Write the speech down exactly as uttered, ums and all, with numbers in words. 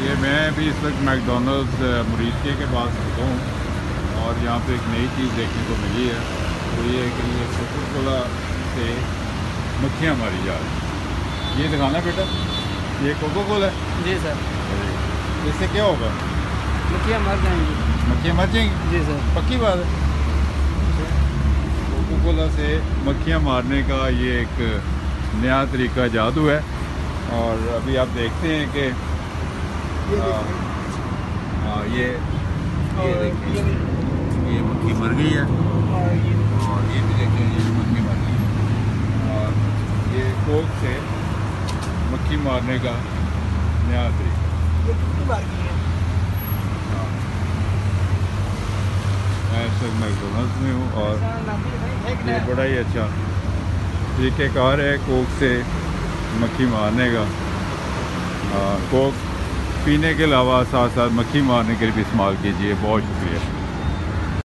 ये मैं भी इस वक्त मैकडोनल्ड्स मुरीदके के पास रुका हूँ और यहाँ पे एक नई चीज़ देखने को मिली है। तो ये है कि ये कोका कोला से मक्खियाँ मारी जा रही हैं। ये दिखाना बेटा, ये कोका कोला है। जी सर। इससे क्या होगा? मक्खियाँ मर जाएंगी। मक्खियाँ मर जाएंगी? जी सर। पक्की बात है। कोका कोला से मक्खियाँ मारने का ये एक नया तरीका जादू है। और अभी आप देखते हैं कि हाँ ये ये देखिए ये मक्खी मर गई है और ये भी देखिए ये मक्खी मर गई है। और ये कोक से मक्खी मारने का नया तरीका। हाँ मैं इस वक्त मैकडोनल्ड्स में हूँ और ये बड़ा ही अच्छा तरीक़ेकार है कोक से मक्खी मारने का। कोक पीने के अलावा साथ साथ मक्खी मारने के लिए भी इस्तेमाल कीजिए। बहुत शुक्रिया।